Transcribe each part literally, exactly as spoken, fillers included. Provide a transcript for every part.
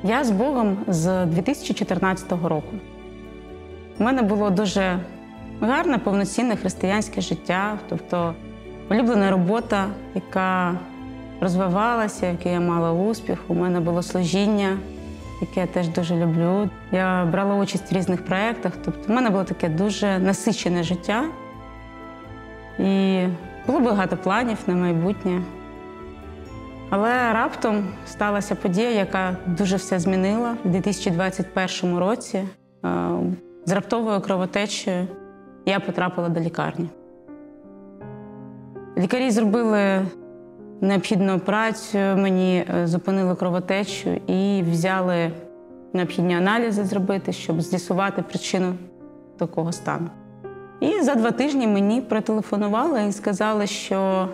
Я з Богом з дві тисячі чотирнадцятого року. У мене було дуже гарне, повноцінне християнське життя, тобто улюблена робота, яка розвивалася, в якій я мала успіх. У мене було служіння, яке я теж дуже люблю. Я брала участь в різних проєктах, тобто в мене було таке дуже насичене життя. І було багато планів на майбутнє. Але раптом сталася подія, яка дуже все змінила. У дві тисячі двадцять першому році з раптовою кровотечею я потрапила до лікарні. Лікарі зробили необхідну операцію, мені зупинили кровотечу і взяли необхідні аналізи зробити, щоб з'ясувати причину такого стану. І за два тижні мені протелефонували і сказали, що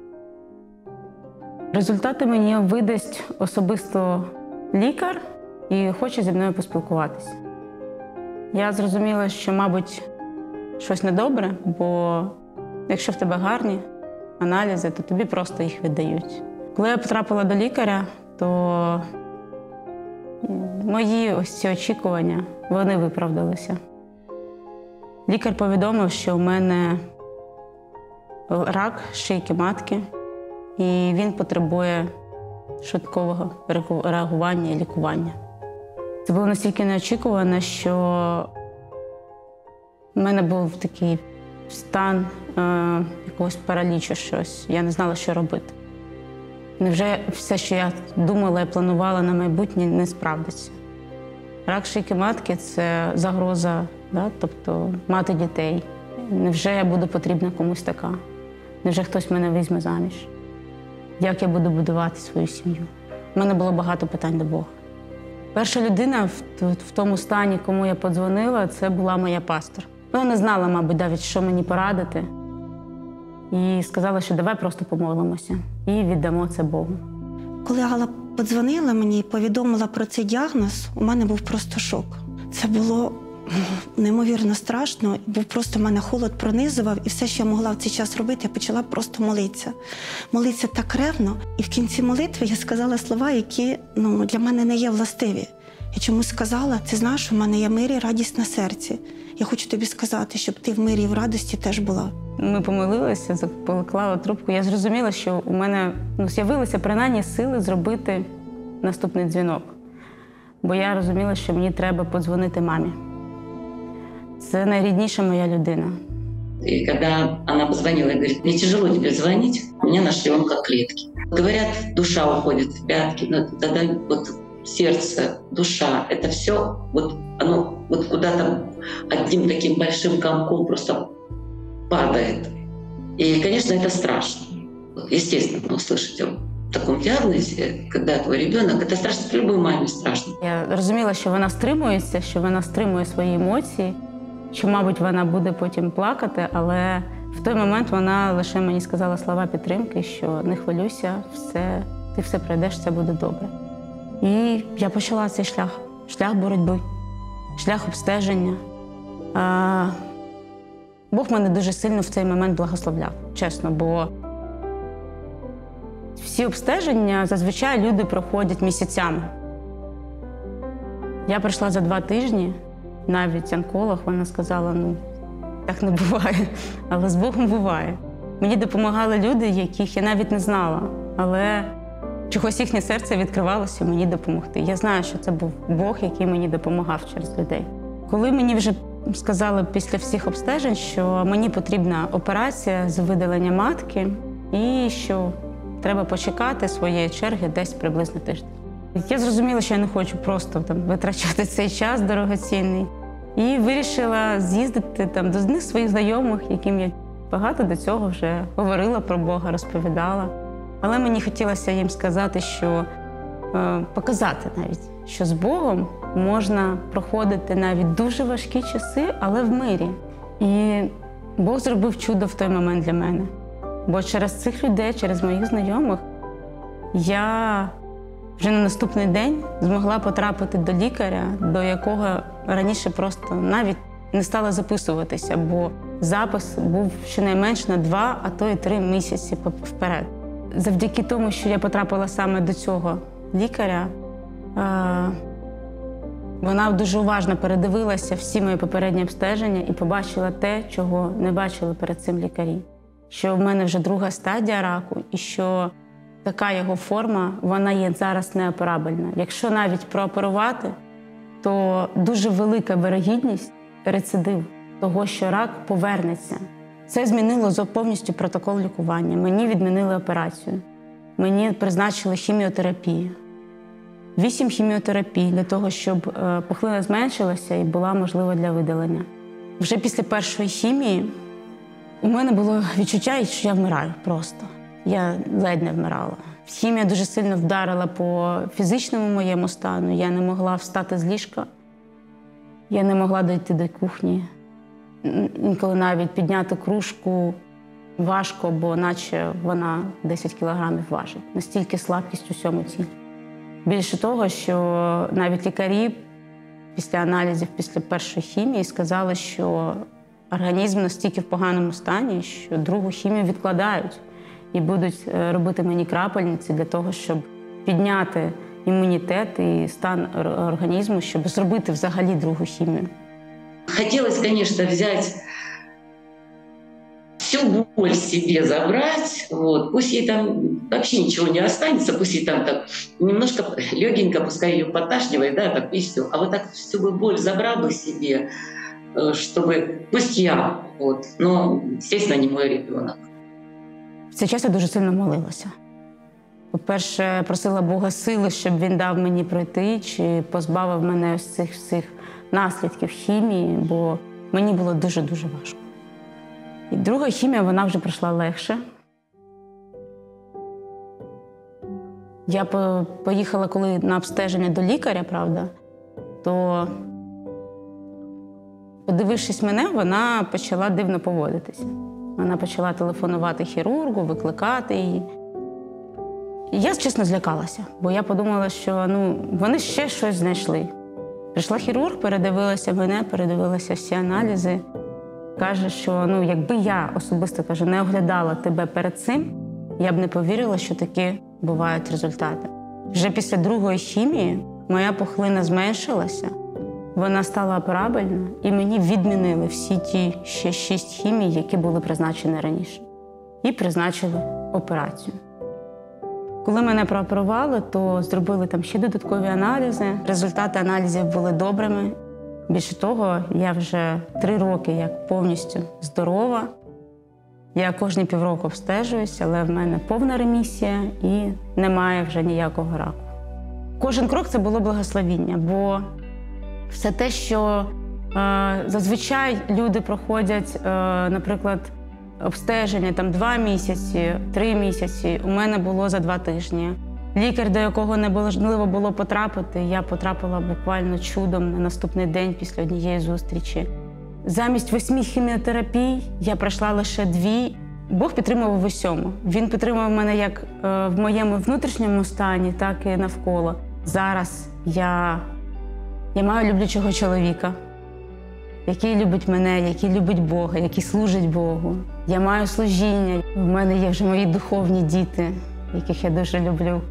результати мені видасть особисто лікар і хоче зі мною поспілкуватися. Я зрозуміла, що, мабуть, щось недобре, бо якщо в тебе гарні аналізи, то тобі просто їх віддають. Коли я потрапила до лікаря, то мої ось ці очікування, вони виправдалися. Лікар повідомив, що у мене рак шийки матки, і він потребує швидкого реагування і лікування. Це було настільки неочікувано, що в мене був такий стан е, якогось паралічу щось. Я не знала, що робити. Невже все, що я думала і планувала на майбутнє, не справдиться? Рак шийки матки – це загроза, да? Тобто мати дітей. Невже я буду потрібна комусь така? Невже хтось мене візьме заміж? Як я буду будувати свою сім'ю? У мене було багато питань до Бога. Перша людина в, в тому стані, кому я подзвонила, це була моя пастор. Вона не знала, мабуть, навіть, що мені порадити. І сказала, що давай просто помолимося і віддамо це Богу. Коли Алла подзвонила мені і повідомила про цей діагноз, у мене був просто шок. Це було неймовірно страшно. Був просто мене холод пронизував, і все, що я могла в цей час робити, я почала просто молитися. Молитися так ревно. І в кінці молитви я сказала слова, які ну, для мене не є властиві. Я чомусь сказала: ти знаєш, у мене є мир і радість на серці. Я хочу тобі сказати, щоб ти в мирі і в радості теж була. Ми помолилися, поклала трубку. Я зрозуміла, що у мене ну, з'явилися принаймні сили зробити наступний дзвінок. Бо я розуміла, що мені треба подзвонити мамі. Це найрідніша моя людина. И когда она позвонила и говорит: мне тяжело тебе звонить, меня нашли онкоклетки. Говорят, душа уходит в пятки, но тогда вот сердце, душа, это все, вот оно вот куда-то одним таким большим комком просто падает. И, конечно, это страшно. Естественно, услышать о таком диагнозе, когда твой ребенок, это страшно, любой мамі страшно. Я розуміла, що вона стримується, що вона стримує свої емоції, що, мабуть, вона буде потім плакати, але в той момент вона лише мені сказала слова підтримки, що не хвилюйся, все, ти все пройдеш, все буде добре. І я почала цей шлях, шлях боротьби, шлях обстеження. А, Бог мене дуже сильно в цей момент благословляв, чесно, бо всі обстеження зазвичай люди проходять місяцями. Я прийшла за два тижні, навіть онколог, вона сказала: ну, так не буває, але з Богом буває. Мені допомагали люди, яких я навіть не знала, але чогось їхнє серце відкривалося мені допомогти. Я знаю, що це був Бог, який мені допомагав через людей. Коли мені вже сказали після всіх обстежень, що мені потрібна операція з видалення матки і що треба почекати своєї черги десь приблизно тиждень. Я зрозуміла, що я не хочу просто там витрачати цей час дорогоцінний. І вирішила з'їздити там до одних своїх знайомих, яким я багато до цього вже говорила про Бога, розповідала. Але мені хотілося їм сказати, що е, показати навіть, що з Богом можна проходити навіть дуже важкі часи, але в мирі. І Бог зробив чудо в той момент для мене. Бо через цих людей, через моїх знайомих, я вже на наступний день змогла потрапити до лікаря, до якого раніше просто навіть не стала записуватися, бо запис був щонайменш на два, а то й три місяці вперед. Завдяки тому, що я потрапила саме до цього лікаря, Вона дуже уважно передивилася всі мої попередні обстеження і побачила те, чого не бачили перед цим лікарі. Що в мене вже друга стадія раку і що така його форма, вона є зараз неоперабельна. Якщо навіть прооперувати, то дуже велика вирогідність рецидиву того, що рак повернеться. Це змінило повністю протокол лікування. Мені відмінили операцію. Мені призначили хіміотерапію. Вісім хіміотерапій для того, щоб пухлина зменшилася і була можлива для видалення. Вже після першої хімії у мене було відчуття, що я вмираю просто. Я ледь не вмирала. Хімія дуже сильно вдарила по фізичному моєму стану. Я не могла встати з ліжка. Я не могла дойти до кухні. Інколи навіть підняти кружку важко, бо наче вона десять кілограмів важить. Настільки слабкість у всьому тілі. Більше того, що навіть лікарі після аналізів, після першої хімії сказали, що організм настільки в поганому стані, що другу хімію відкладають і будуть робити мені крапельниці для того, щоб підняти імунітет і стан організму, щоб зробити взагалі другу хімію. Хотелось, конечно, взять всю боль себе забрать, вот, пусть ей там вообще ничего не останется, пусть ей там так немножко легенько, пускай ее поташнивает, да, так, и все. А вот так всю бы боль забрал бы себе, чтобы, пусть я, вот, но, естественно, не мой ребенок. В цей час я дуже сильно молилася. По-перше, просила Бога сили, щоб він дав мені пройти, чи позбавив мене ось цих всіх наслідків хімії, бо мені було дуже-дуже важко. І друга хімія, вона вже пройшла легше. Я поїхала коли на обстеження до лікаря, правда, то, подивившись мене, вона почала дивно поводитися. Вона почала телефонувати хірургу, викликати її. І я, чесно, злякалася, бо я подумала, що ну, вони ще щось знайшли. Прийшла хірург, передивилася мене, передивилася всі аналізи. Каже, що ну, якби я особисто каже, не оглядала тебе перед цим, я б не повірила, що такі бувають результати. Вже після другої хімії моя пухлина зменшилася, вона стала операбельна, і мені відмінили всі ті ще шість хімій, які були призначені раніше. І призначили операцію. Коли мене прооперували, то зробили там ще додаткові аналізи. Результати аналізів були добрими. Більше того, я вже три роки як повністю здорова. Я кожні півроку обстежуюсь, але в мене повна ремісія і немає вже ніякого раку. Кожен крок – це було благословіння, бо все те, що е, зазвичай люди проходять, е, наприклад, обстеження там два місяці, три місяці, у мене було за два тижні. Лікар, до якого неможливо було потрапити, я потрапила буквально чудом на наступний день після однієї зустрічі. Замість восьми хіміотерапій я пройшла лише дві. Бог підтримував в усьому. Він підтримував мене як е, в моєму внутрішньому стані, так і навколо. Зараз я, я маю люблячого чоловіка, який любить мене, який любить Бога, який служить Богу. Я маю служіння. У мене є вже мої духовні діти, яких я дуже люблю.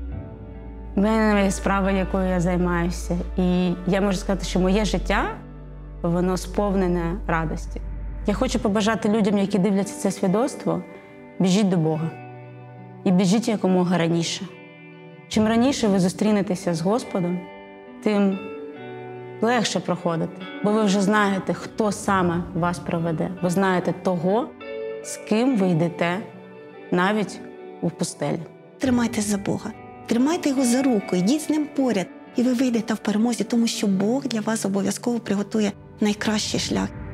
У мене є справа, якою я займаюся. І я можу сказати, що моє життя, воно сповнене радості. Я хочу побажати людям, які дивляться це свідоцтво, біжіть до Бога. І біжіть якомога раніше. Чим раніше ви зустрінетеся з Господом, тим легше проходити. Бо ви вже знаєте, хто саме вас проведе. Ви знаєте того, з ким ви йдете навіть у пустелі. Тримайтесь за Бога. Тримайте його за руку, йдіть з ним поряд. І ви вийдете в перемозі, тому що Бог для вас обов'язково приготує найкращий шлях.